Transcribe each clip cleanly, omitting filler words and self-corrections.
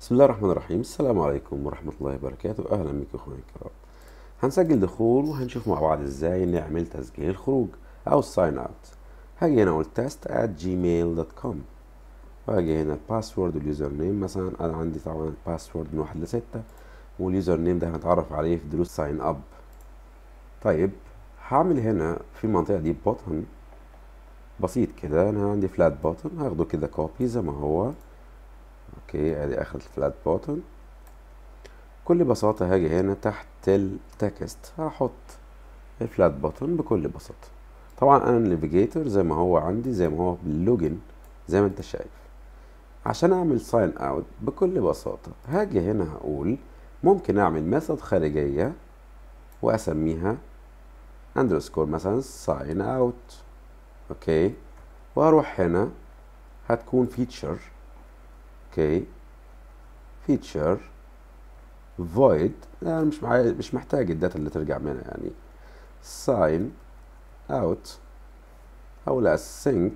بسم الله الرحمن الرحيم. السلام عليكم ورحمة الله وبركاته. أهلا بكم أخواني الكرام. هنسجل دخول وهنشوف مع بعض إزاي نعمل تسجيل الخروج أو الساين أوت. هاجي هنا أقول test@gmail.com وهاجي هنا الباسورد واليوزر نيم. مثلا أنا عندي طبعا الباسورد من 1 ل6 واليوزر نيم ده هنتعرف عليه في دروس ساين أب. طيب هعمل هنا في المنطقة دي بوتن بسيط كده. أنا عندي فلات بوتن هاخده كده كوبي زي ما هو. اوكي ادي اخر الفلات بوتن. بكل بساطة هاجي هنا تحت التكست هحط الفلات بوتن بكل بساطة. طبعا انا النافيجيتور زي ما هو عندي زي ما هو باللوجن زي ما انت شايف. عشان اعمل ساين اوت بكل بساطة هاجي هنا هقول ممكن اعمل ميثود خارجية واسميها اندرسكور مثلا ساين اوت. اوكي واروح هنا هتكون فيتشر. اوكي فيتشر void يعني مش محتاج الداتا اللي ترجع منها يعني sign out. هقول async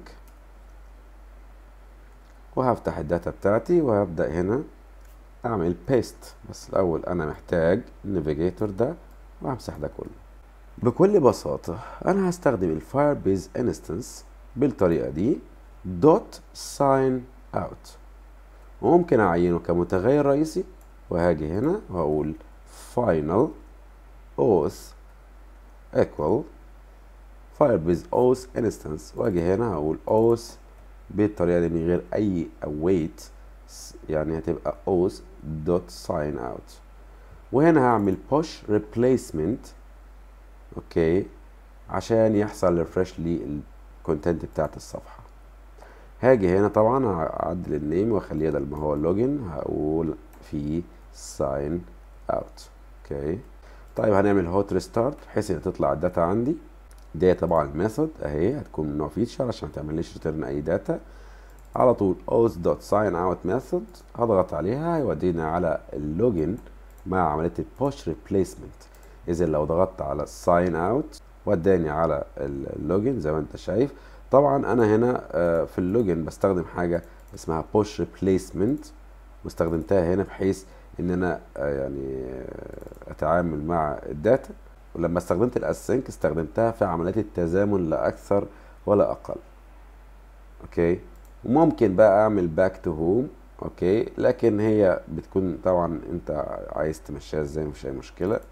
وهفتح الداتا بتاعتي وهبدأ هنا اعمل paste. بس الاول انا محتاج النافيجيتور ده وهمسح ده كله. بكل بساطة انا هستخدم الفايربيز انستنس بالطريقة دي دوت sign out وممكن اعينه كمتغير رئيسي وهاجي هنا وهقول final auth equal firebase auth instance واجي هنا هقول auth بالطريقة دي من غير اي await يعني هتبقى auth dot sign out. وهنا هعمل push replacement اوكي عشان يحصل refresh للكونتنت بتاعت الصفحة. هاجي هنا طبعا هعدل النيم واخليه بدل ما هو اللوجن هقول فيه sign out. اوكي طيب هنعمل هوت ريستارت بحيث ان تطلع الداتا عندي. دي طبعا الميثود اهي هتكون من نوع فيتشر عشان ما تعمليش ريتيرن اي داتا. على طول auth.signout ميثود هضغط عليها هيودينا على اللوجن مع عمليه البوش ريبليسمنت. اذا لو ضغطت على sign out وداني على اللوجن زي ما انت شايف. طبعا انا هنا في اللوجن بستخدم حاجه اسمها push replacement واستخدمتها هنا بحيث ان انا يعني اتعامل مع الداتا. ولما استخدمت الاسync استخدمتها في عمليات التزامن لا اكثر ولا اقل. اوكي وممكن بقى اعمل باك تو هوم. اوكي لكن هي بتكون طبعا انت عايز تمشيها ازاي مفيش اي مشكله.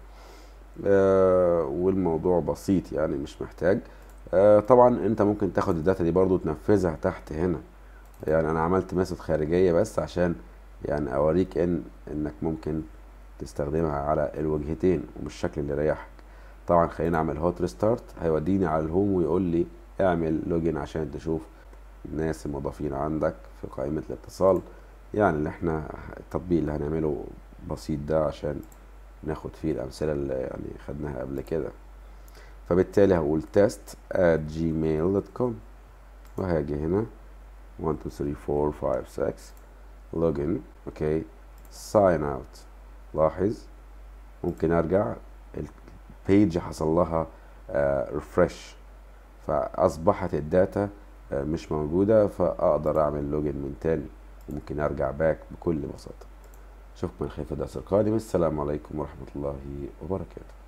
والموضوع بسيط يعني مش محتاج. طبعا انت ممكن تاخد الداتا دي برضو تنفذها تحت هنا. يعني انا عملت ميثود خارجيه بس عشان يعني اوريك انك ممكن تستخدمها على الوجهتين وبالشكل اللي يريحك. طبعا خلينا اعمل هوت ريستارت هيوديني على الهوم ويقول لي اعمل لوجن عشان تشوف الناس المضافين عندك في قائمة الاتصال. يعني اللي احنا التطبيق اللي هنعمله بسيط ده عشان ناخد فيه الامثلة اللي يعني خدناها قبل كده. فبالتالي هقول test@gmail.com وهاجي هنا 1 2 3 4 5 6 login. اوكي sign out. لاحظ ممكن ارجع البيج حصل لها ريفرش فاصبحت الداتا مش موجودة فاقدر اعمل لوجن من تاني وممكن ارجع باك بكل بساطة. اشوفكم من خير في الدرس القادم. السلام عليكم ورحمة الله وبركاته.